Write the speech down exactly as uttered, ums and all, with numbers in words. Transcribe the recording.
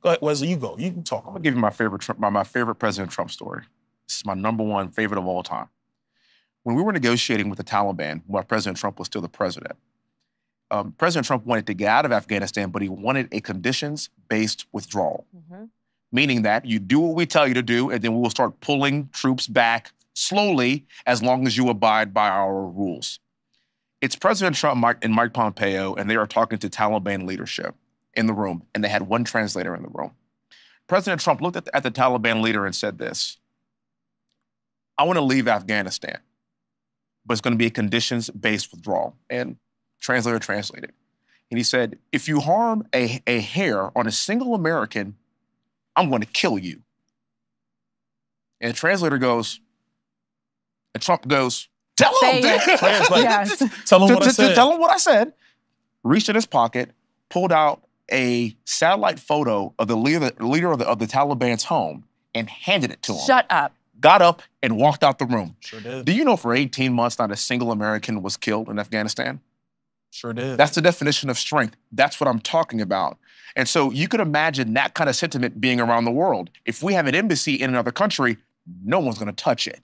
Go ahead, Wesley, you go. You can talk. I'm gonna give you my favorite Trump, my, my favorite President Trump story. This is my number one favorite of all time. When we were negotiating with the Taliban, while President Trump was still the president, um, President Trump wanted to get out of Afghanistan, but he wanted a conditions-based withdrawal, mm-hmm. meaning that you do what we tell you to do, and then we will start pulling troops back slowly as long as you abide by our rules. It's President Trump and Mike Pompeo, and they are talking to Taliban leadership in the room, and they had one translator in the room. President Trump looked at the, at the Taliban leader and said this: I want to leave Afghanistan, but it's going to be a conditions-based withdrawal. And translator translated. And he said, if you harm a, a hair on a single American, I'm going to kill you. And the translator goes, and Trump goes, tell him. Translate. Yes. Tell him what I said. Tell him what I said. Reached in his pocket, pulled out a satellite photo of the leader, leader of, the, of the Taliban's home and handed it to him. Shut up. Got up and walked out the room. Sure did. Do you know for eighteen months, not a single American was killed in Afghanistan? Sure did. That's the definition of strength. That's what I'm talking about. And so you could imagine that kind of sentiment being around the world. If we have an embassy in another country, no one's going to touch it.